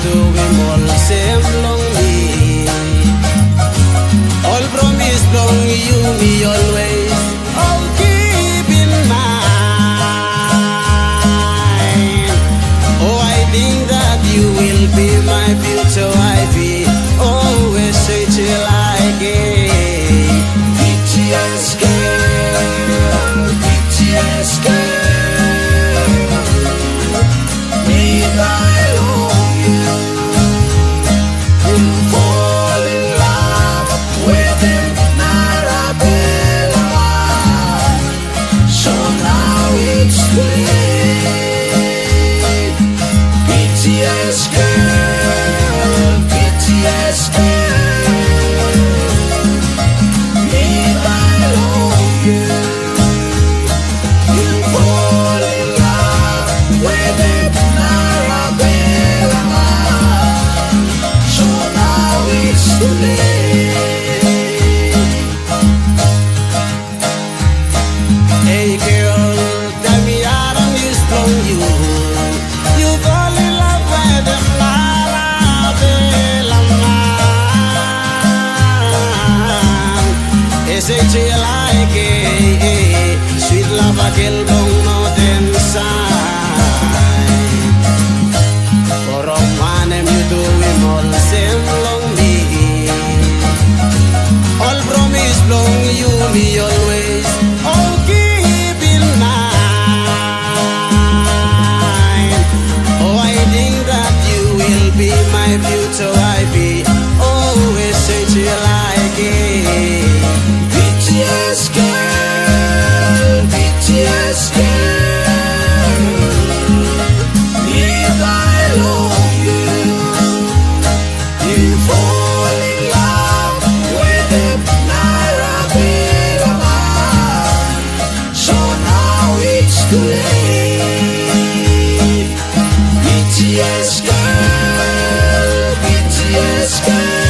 do him all same long me. All promise long you me always. Oh, keep in mind. Oh, I think that you will be my future wifey. Always say till I get. BTS girl, BTS girl. Me I love you. You fall in love with him, Arabella. So now it's too late. BTS girl, BTS girl. Me I love you. You fall in love with him, Arabella. So now it's too late. Hey girl, tell me how I'm used to you. You fall in love with him, Arabella. S-H-A-L-I-K, sweet love, I kill bone out inside. For a man, you do him all same long me. All promise long you me always. Oh, keep in mind. Oh, I think that you will be my future wifey. Always say till I get. BTS girl, BTS girl. If I love you, you fall in love with him, Arabella. So now it's too late. BTS girl, BTS girl.